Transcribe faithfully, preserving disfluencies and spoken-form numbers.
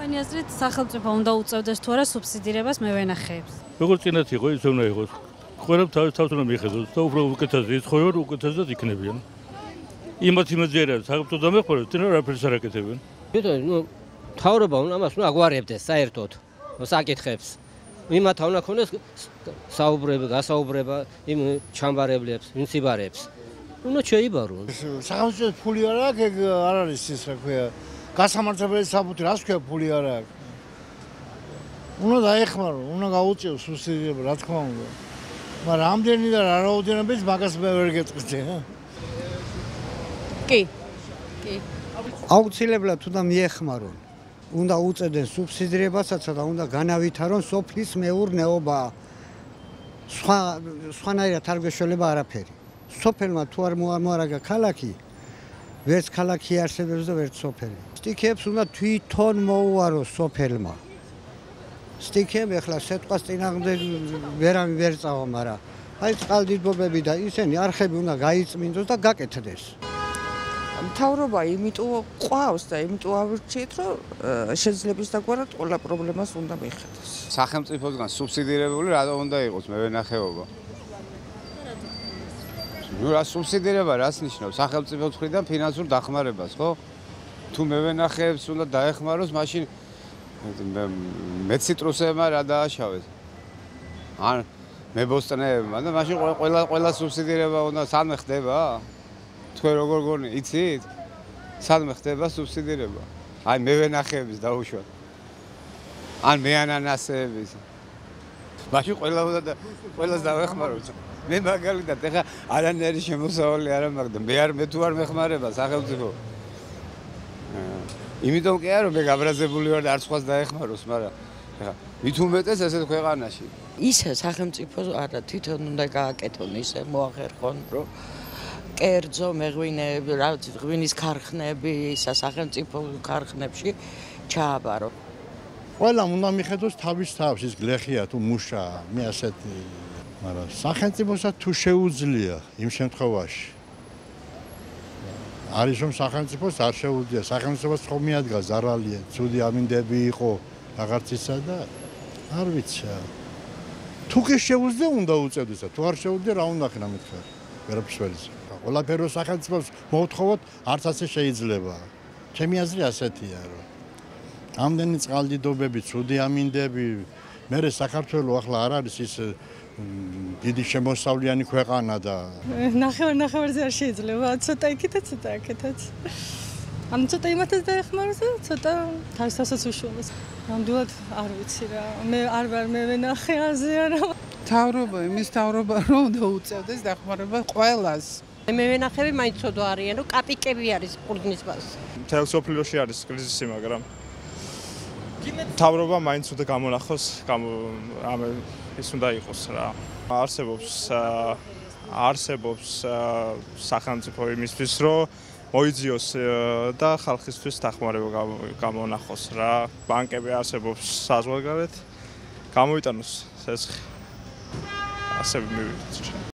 Თქვენი აზრით სახელმწიფო უნდა უწევდეს თუ არა სუბსიდირებას მევენახეებს? როგორც წინათ იყო, ისე უნდა იყოს. ყველამ თავის თავს უნდა მიხედოს და უფრო უკეთესად იცხოვენ, უკეთესად იქნებიან. იმათ იმაძერა სახელმწიფო დამეხმაროს, თვითონ არაფერს არ აკეთებენ. თვითონ ნუ მთავრობა უნდა მას უნდა აგვარებდეს საერთოდ საკითხებს. იმათ უნდა ქონდეს საუბრება, გასაუბრება იმ ჩამბარებლებს, მუნიციპალებს. უნდა შეიბარონ. სახელმწიფოს ფული არ აქვს, ეგ არ არის ის რა ქვია. გასამართლებელი საბუთი რას ქვია ფული არ აქვს. უნდა დაეხმარონ, უნდა გაუწიოს სუბსიდირება, რა თქმა უნდა. მაგრამ ამდენი და რა რაოდენობით მაგას მე ვერ გეტყვით. კი. კი. აუცილებლად უნდა მიეხმარონ. უნდა უწევდნენ სუბსიდირებასაც და უნდა განავითარონ სოფლის მეურნეობა. სხვა სხვანაირად არ გვეშველება არაფერი. სოფელმა თუ არ მოამარაგა ქალაქი, ვერც ქალაქი არსებობს და ვერც სოფელი. სტიქებს უნდა თვითონ მოუაროს სოფელმა. სტიქები ახლა სიტყვას წინააღმდეგ ვერავინ ვერ წავა, მაგრამ აი წყალდიდობები და ისინი არხები უნდა გაიწმინდოს და გაკეთდეს. მთავრობა იმიტომ ყავს და იმიტომ ავირჩიეთ, რომ შეძლებს დაგვარად ყველა პრობლემას უნდა მიხედოს. სახელმწიფოსგან სუბსიდირებული რატომ უნდა იყოს მევენახეობა? ნუ რა სუბსიდირება რას ნიშნავს? სახელმწიფოს მხრიდან ფინანსურ დახმარებას, ხო? თუ მევენახეებს უნდა დაეხმაროს, მაშინ მეციტრუსებმა რა დააშავეს? ან მებოსტნეებმა და მაშინ ყველა ყველა სუბსიდირება უნდა სადმე ხდება? თქვენ როგორ გონი, იცით? სადმე ხდება სუბსიდირება? აი მევენახეების დაუშვათ. ან მეანანასეების. მაშინ ყველა უნდა ყველას დავეხმაროთ. მე მაგალითად ეხა არანაირი შემოსავალი არ მაქვს და მე არ მე თუ არ მეხმარება სახელმწიფო. იმიტომ კი არა რომ მე გაბრაზებული ვარ და არც სხვას დაეხმაროს, მაგრამ ეხა მით უმეტეს ესეთ ქვეყანაში. ისე სახელმწიფო არა თვითონ უნდა გააკეთონ ისე მოახერხონ, რომ კერძო მეღვინეები, რა ვიცი, ღვინის ქარხნები, სახელმწიფო ქარხნებში ჩააბარო. ყველამ უნდა მიხედოს თავის თავს, ის გლეხია თუ მუშაა, მე ასეთი მაგრამ სახელმწიფოსაც თუ შეუძლია იმ შემთხვევაში არის რომ სახელმწიფოს არ შეუძლია სახელმწიფოს ხომ მიადგა ზარალია ცუდი ამინდები იყო რაღაც ისა და არ ვიცი თუ კი შეუძლია უნდა უწევდეს თუ არ შეუძლია რა უნდა ხნა მეთქარ ვერაფერს ვერ იცი ყველაფერი სახელმწიფოს მოუთხოვოთ არც ასე შეიძლება ჩემი აზრი ასეთია რომ ამდენი წყალდიდობები ცუდი ამინდები მე საქართველოს ახლა არ არის ის დიდი შემოსავლიანი ქვეყანა და ნახევარ ნახევარზე არ შეიძლება ცოტა იქით და ცოტა აქეთაც ანუ ცოტა იმათაც დაეხმაროს და ცოტა თავის თავსაც უშუალოს ნამდვილად არ ვიცი რა მე არ ვარ მე ვენახე აზე არა მთავრობა იმის მთავრობა რომ უნდა უწევდეს დახმარება ყველას მე ვენახები მაინც ცოდვა არიან რომ კაპიკები არის ყურძნის ბაზა მთელ სოფლიოში არის კრიზისი მაგრამ მთავრობა მაინც უნდა გამონახოს ამ ის უნდა იყოს რა არსებობს არსებობს სახელმწიფო იმისთვის რომ მოიძიოს და ხალხისთვის დახმარება გამონახოს რა ბანკები არსებობს საზღვარგარეთ გამოიტანოს ცეცხლი ასე მივიდეთ